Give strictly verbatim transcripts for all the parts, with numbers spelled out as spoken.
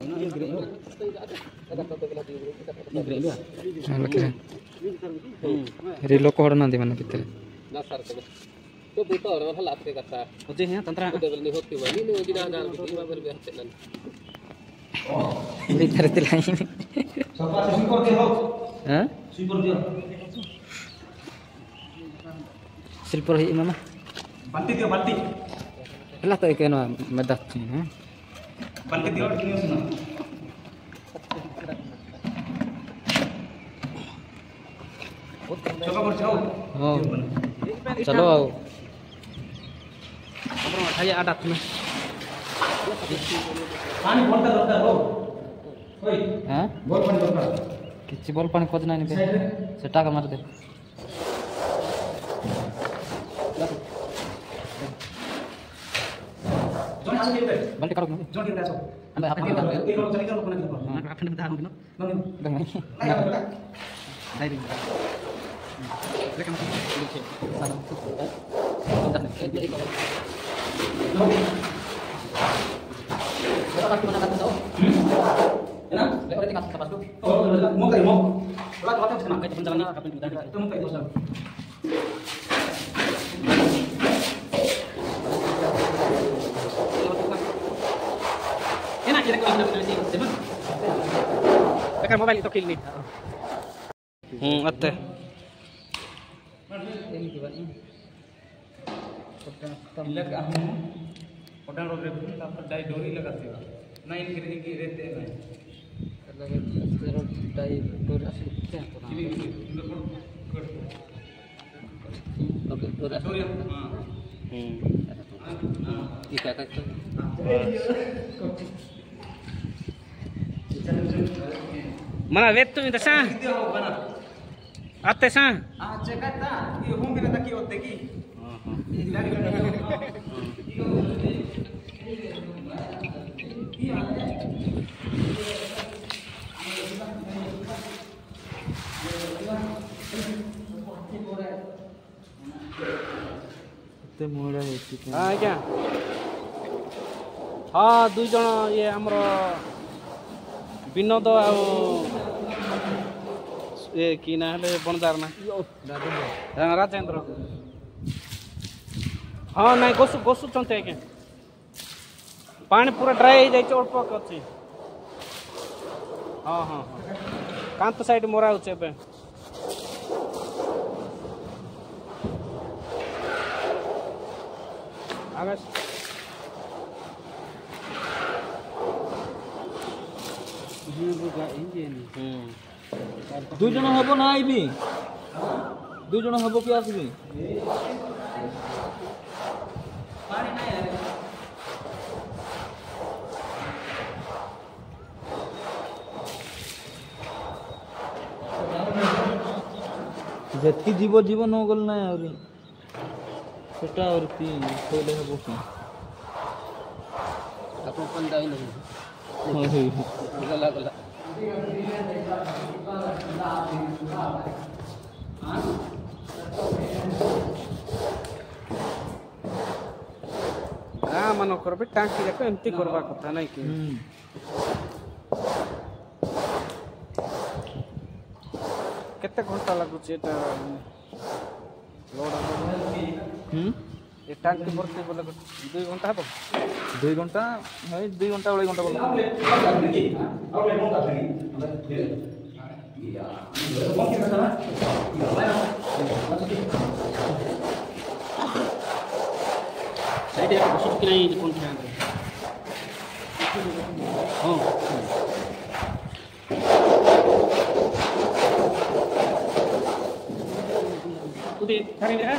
रे लोक हड़ना दे माने भितर ना सर तो बेटा और वाला लात के करता है ओजे है तंत्रा डबल नहीं होती वाली नहीं होती ना जान भी बाबर भी हते नन भीतर तिलाई सफा से कर दे हो हैं स्वीपर दियो सिल्पर है मामा बाल्टी दियो बाल्टी हला तो केनो मदद छी हैं बाल्टी दियो किने सुना चलो कर जाओ हां चलो आओ हमरा खाली आटा में पानी बोलता दरकार हो ओए हैं बोल पानी दरकार किछि बोल पानी खोज नहीं बे सेटा का मार दे जोन आसे के बाल्टी काढो जोन के दासो हम हाफ में एक लोग चली जाओ कोना के हाफ में दानो किनो नहीं नहीं डायरी देखो मत नीचे सारा Berapa kali mana kata tahu? Enak? Berapa tinggal sampai tu? Oh, mau kayak mau. Kalau kalau kita nak kerja jalannya kapan kita dah? Itu mau kayak dosa. Enak kira kalau kita beli sini, sebab. Pakai mobile itu kill ni. Hmm, atte. Ini juga ini. लगा हम पटान road रे तापर die डोरी लगाते हो ना इन गिरने की रहते हैं लगे तेरो डाई डोरी से क्या करना ये इनको कर ओके डोरी डोरी हां हम्म ये क्या करते mana vetu minta sa atte sa ah cekata ये होंगे ना ताकि होते की हाँ क्या हाँ दुई जन ये आमर विनोद आ ये कि ना हेले बनदार ना राजेंद्र हाँ नहीं गोसु गोसु चंते के पानी पूरा ड्राई हो जाए अल्प अच्छी हाँ हाँ हाँ कांत साइड मोरा हो आगे দুই জন হব না আইবি দুই জন হব কি আসবি যেতি জীব জীব ন গল না আউরি সেটা আর কি কইলে হব কি अपन पंदाई नहीं হই হই गला गला हाँ मन कर टाँकी जाक एमती करवा कथा नहीं कि केते घंटा लगुच लोड হুম ये टाँकी भरती बोले दुई घंटा हे দুই ঘন্টা হয় দুই ঘন্টা আড়াই ঘন্টা বল साइड एक बसत कि नहीं कौन थे हाँ तू भी खड़ी रह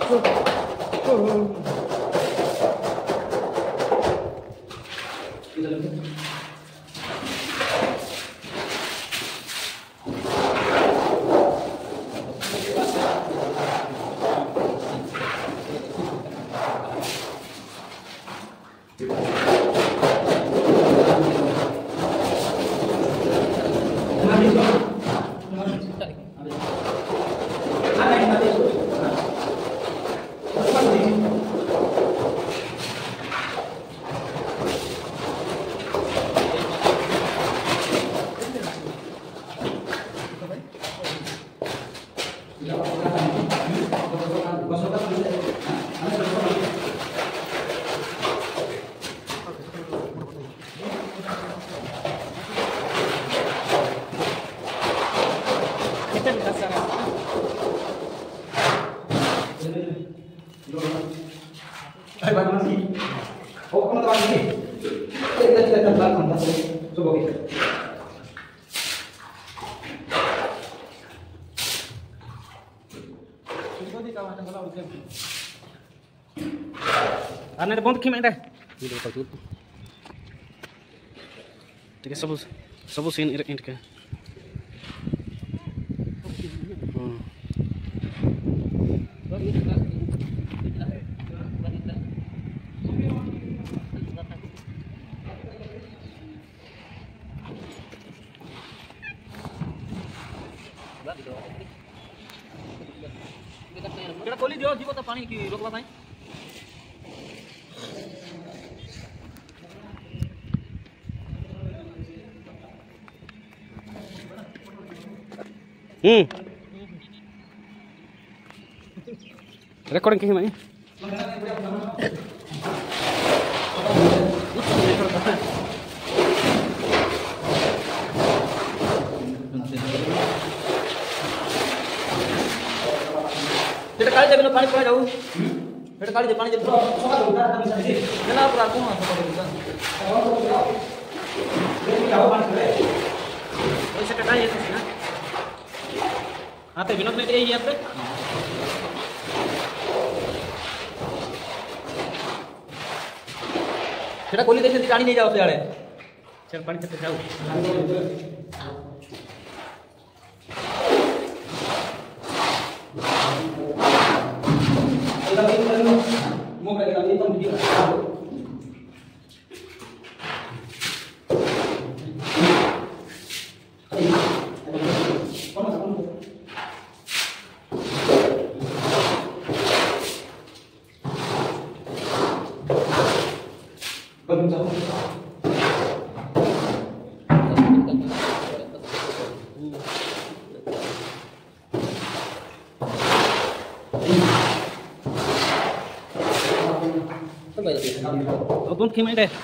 Ana bom que merda. ठीक है सब सब सीन इंट के केड़ा खोली दियो जीवो तो पानी की रोकवा भाई हम्म recording kayaknya nih kita kali dia paling kurang jauh kita kali dia paling jauh kenapa aku nggak suka dengan ini sekarang ya sih आते विनोद ने यही है पे केड़ा कोली देखे पानी नहीं जाओ यारे चल पानी से जाओ मुंह का ये तो वीडियो Abang gimana deh?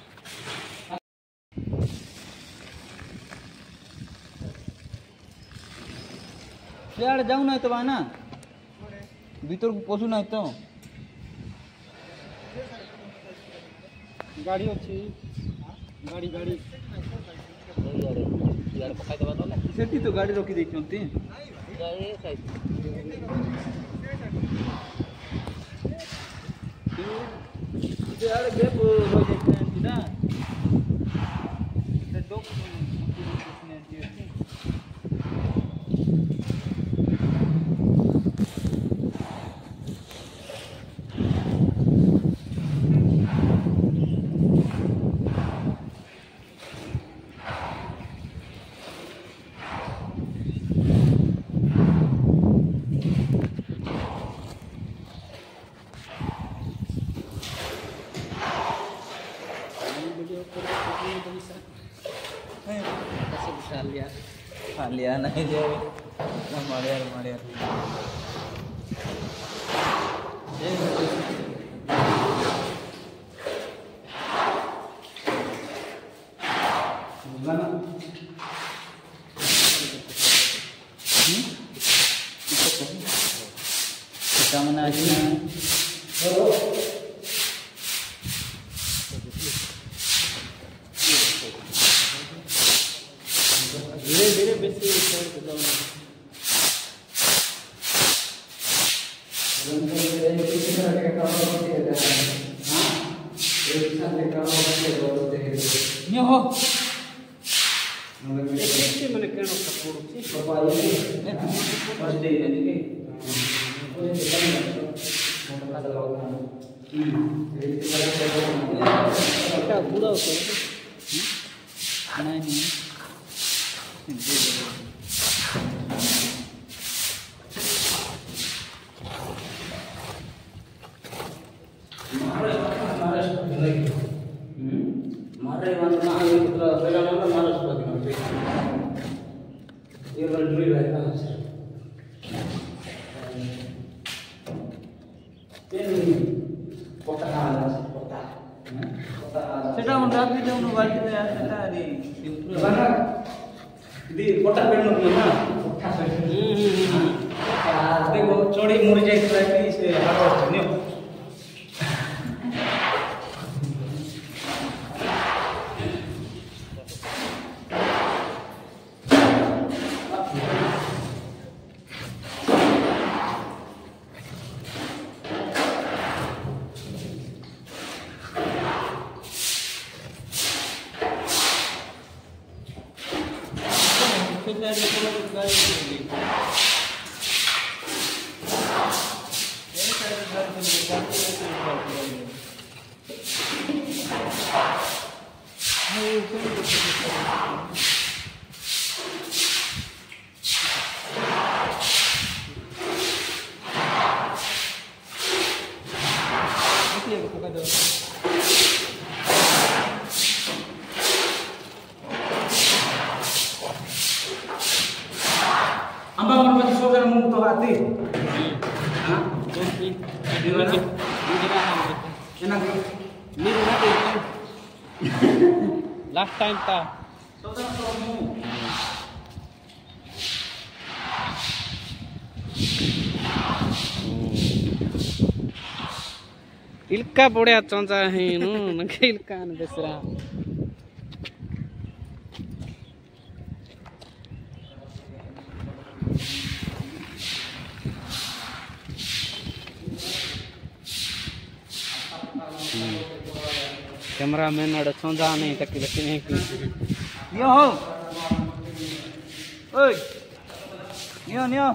यार जाऊ ना तो ना भीतर पशु ना तो गाड़ी अच्छी गाड़ी गाड़ी यार पकाई दबा दो ना सेठी तो गाड़ी रोकी देखी होती गाड़ी साइड यार गेप हो देखते हैं ना ते दो ने दिए लिया नहीं जो हमारे यार हमारे यार मना धीरे धीरे बेसी ନିଅ ହୋ ଏତେ ମାନେ କେଣ ପଡୁଛି ଏଟା ବୁଡା ନାଇଁ ନାଇଁ मारे वन ना ये पूरा पहला नंबर मारस पति में ये वाला ड्रिल है ना ये पोटा आला पोटा पोटा आला सेटा उन रात में जब बाल्टी में आया सेटा अरे बना दी पोटा पेन में ना पोटा से देखो चोड़ी मुड़ जाए तो से हार्वेस्ट नहीं Amba merpati saudara mungto hati. Hah? di mana Enak. ni last time ta Saudara kamu. इल्का बड़े चंचा है नु नके इल्का न बेसरा कैमरामैन अड़ चंचा नहीं तक लेकिन नियो हो ओए नियो नियो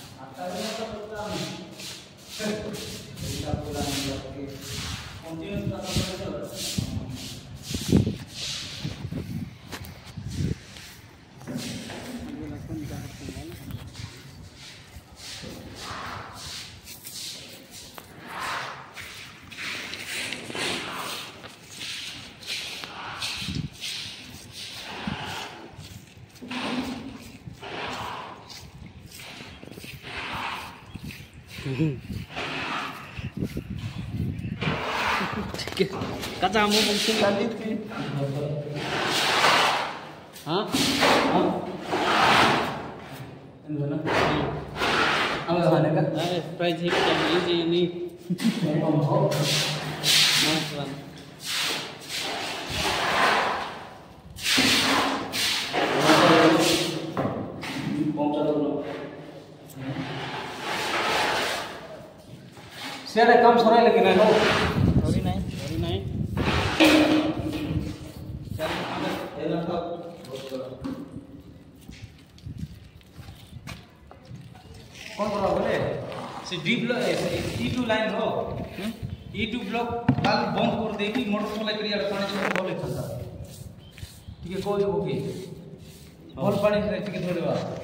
कच्चा मुंह मुंह चालीस की हाँ Hah? Ini mana? Apa mana kan? अरे प्राइस हिट क्या इजी नहीं nice one Saya ada kam sorai lagi nih, kau. Sorry नहीं सॉरी नहीं कौन करा बोले? से D block E two line हो ई टू ब्लॉक बाल बंद कर देगी मोटरसाइकिल क्रिया पानी से बोले था ठीक है कोई ओके बॉल पानी से ठीक है थोड़ी बात